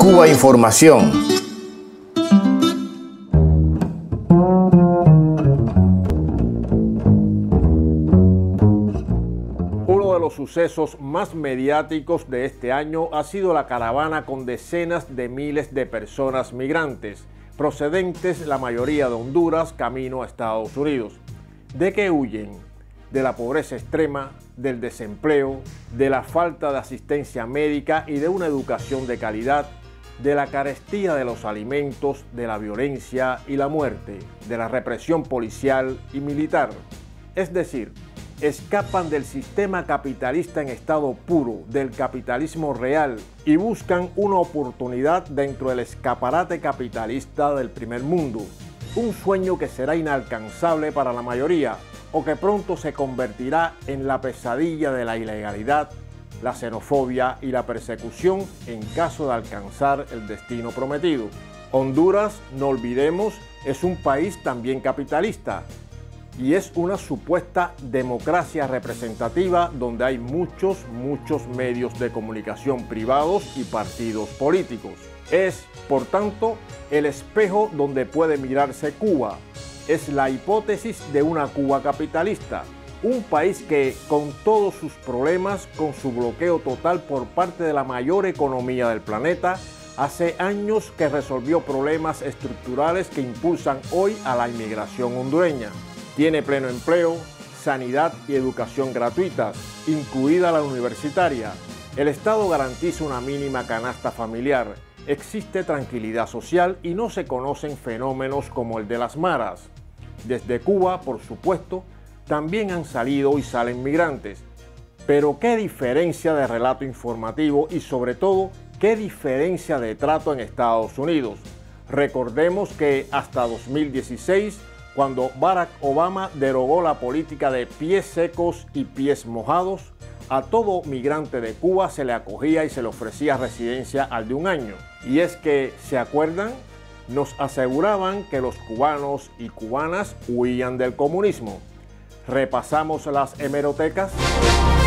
Cuba Información. Uno de los sucesos más mediáticos de este año ha sido la caravana con decenas de miles de personas migrantes, procedentes la mayoría de Honduras, camino a Estados Unidos. ¿De qué huyen? De la pobreza extrema, del desempleo, de la falta de asistencia médica y de una educación de calidad, de la carestía de los alimentos, de la violencia y la muerte, de la represión policial y militar. Es decir, escapan del sistema capitalista en estado puro, del capitalismo real, y buscan una oportunidad dentro del escaparate capitalista del primer mundo. Un sueño que será inalcanzable para la mayoría, o que pronto se convertirá en la pesadilla de la ilegalidad, la xenofobia y la persecución en caso de alcanzar el destino prometido. Honduras, no olvidemos, es un país también capitalista y es una supuesta democracia representativa donde hay muchos medios de comunicación privados y partidos políticos. Es, por tanto, el espejo donde puede mirarse Cuba. Es la hipótesis de una Cuba capitalista, un país que, con todos sus problemas, con su bloqueo total por parte de la mayor economía del planeta, hace años que resolvió problemas estructurales que impulsan hoy a la inmigración hondureña. Tiene pleno empleo, sanidad y educación gratuitas, incluida la universitaria. El Estado garantiza una mínima canasta familiar. Existe tranquilidad social y no se conocen fenómenos como el de las maras. Desde Cuba, por supuesto, también han salido y salen migrantes. Pero qué diferencia de relato informativo y sobre todo, qué diferencia de trato en Estados Unidos. Recordemos que hasta 2016, cuando Barack Obama derogó la política de pies secos y pies mojados, a todo migrante de Cuba se le acogía y se le ofrecía residencia al de un año. Y es que, ¿se acuerdan? Nos aseguraban que los cubanos y cubanas huían del comunismo. Repasamos las hemerotecas.